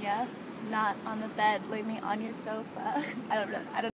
Yeah, not on the bed. Lay me on your sofa. I don't know.